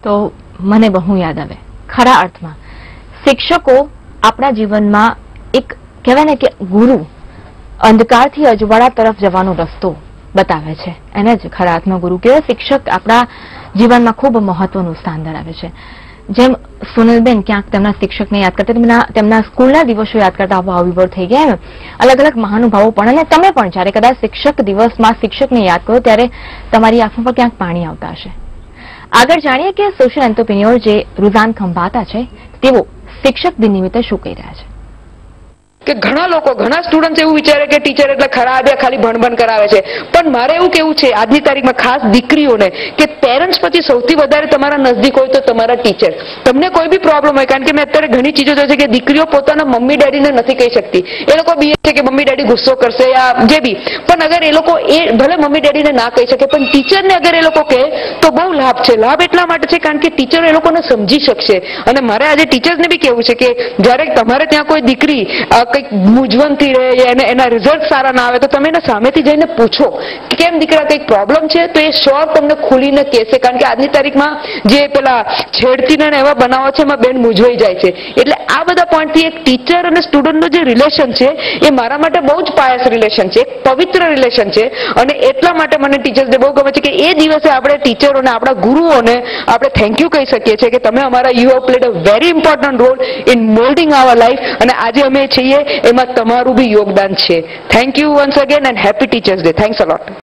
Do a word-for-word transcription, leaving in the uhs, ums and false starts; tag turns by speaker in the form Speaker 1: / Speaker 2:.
Speaker 1: તો મને બહુ યાદ આવે. ખરા અર્થમાં શિક્ષકો આપણા જીવનમાં એક કહેવાય ને કે ગુરુ, અંધકારથી અજવાળા તરફ જવાનો રસ્તો બતાવે છે. એને જ ખરા અર્થમાં ગુરુ કહેવાય. શિક્ષક આપણા જીવનમાં ખૂબ મહત્વનું સ્થાન ધરાવે છે. જેમ સુનિલબેન ક્યાંક તેમના શિક્ષકને યાદ કરતા, તેમના તેમના સ્કૂલના દિવસો યાદ કરતા ભાવવિભોર થઈ ગયા. એમ અલગ અલગ મહાનુભાવો પણ, અને તમે પણ જ્યારે કદાચ શિક્ષક દિવસમાં શિક્ષકને યાદ કરો ત્યારે તમારી આંખમાં પર ક્યાંક પાણી આવતા હશે. આગળ જાણીએ કે સોશિયલ એન્ટરપ્રિન્યોર જે રુઝાન ખંભાતા છે તેઓ શિક્ષક દિન નિમિત્તે શું કહી રહ્યા છે.
Speaker 2: કે ઘણા લોકો ઘણા સ્ટુડન્ટ એવું વિચારે કે ટીચર એટલે ખરાબ યા ખાલી ભણભણ કરાવે છે, પણ મારે એવું કેવું છે આજની તારીખમાં ખાસ દીકરીઓને કે પેરેન્ટ્સ પછી સૌથી વધારે તમારા નજદીક હોય તો તમારા ટીચર. તમને કોઈ બી પ્રોબ્લેમ હોય, કારણ કે મેં અત્યારે ઘણી ચીજો જોઈ છે કે દીકરીઓ પોતાના મમ્મી ડેડીને નથી કહી શકતી. એ લોકો બી છે કે મમ્મી ડેડી ગુસ્સો કરશે યા જે બી, પણ અગર એ લોકો એ ભલે મમ્મી ડેડીને ના કહી શકે પણ ટીચરને અગર એ લોકો કહે તો બહુ લાભ છે. લાભ એટલા માટે છે કારણ કે ટીચરો એ લોકોને સમજી શકશે. અને મારે આજે ટીચર્સને બી કહેવું છે કે જ્યારે તમારે ત્યાં કોઈ દીકરી કંઈક મૂંઝવણથી રહે અને એના રિઝલ્ટ સારા ના આવે તો તમે એના સામેથી જઈને પૂછો કે કેમ દીકરા કંઈક પ્રોબ્લેમ છે, તો એ શ્યોર તમને ખુલીને કહેશે. કારણ કે આજની તારીખમાં જે પેલા છેડતીને એવા બનાવો છે એમાં બેન મૂંઝવાઈ જાય છે. એટલે આ બધા પોઈન્ટથી એક ટીચર અને સ્ટુડન્ટનું જે રિલેશન છે એ મારા માટે બહુ જ પાયસ રિલેશન છે, એક પવિત્ર રિલેશન છે. અને એટલા માટે મને ટીચર્સને બહુ ગમે છે કે એ દિવસે આપણે ટીચરોને, આપણા ગુરુઓને આપણે થેન્ક યુ કહી શકીએ છીએ કે તમે અમારા you have played a very important role in moulding our life, અને આજે અમે છીએ એમાં તમારું બી યોગદાન છે. Thank you once again and happy teachers day. Thanks a lot.